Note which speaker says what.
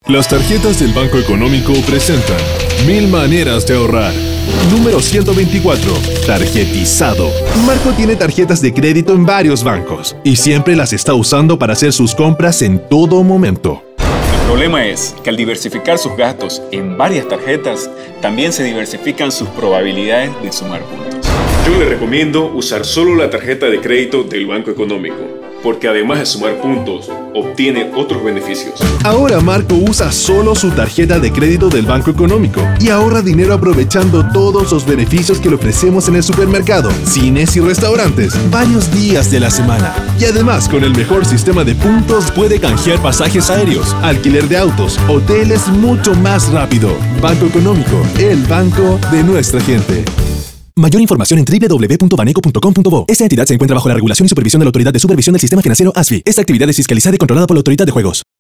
Speaker 1: Las tarjetas del Banco Económico presentan 1000 maneras de ahorrar. Número 124. Tarjetizado. Marco tiene tarjetas de crédito en varios bancos y siempre las está usando para hacer sus compras en todo momento.
Speaker 2: El problema es que al diversificar sus gastos en varias tarjetas, también se diversifican sus probabilidades de sumar puntos.
Speaker 3: Yo le recomiendo usar solo la tarjeta de crédito del Banco Económico, porque además de sumar puntos, obtiene otros beneficios.
Speaker 1: Ahora Marco usa solo su tarjeta de crédito del Banco Económico y ahorra dinero aprovechando todos los beneficios que le ofrecemos en el supermercado, cines y restaurantes, varios días de la semana. Y además, con el mejor sistema de puntos, puede canjear pasajes aéreos, alquiler de autos, hoteles mucho más rápido. Banco Económico, el banco de nuestra gente.
Speaker 4: Mayor información en www.baneco.com.bo. Esta entidad se encuentra bajo la regulación y supervisión de la Autoridad de Supervisión del Sistema Financiero ASFI. Esta actividad es fiscalizada y controlada por la Autoridad de Juegos.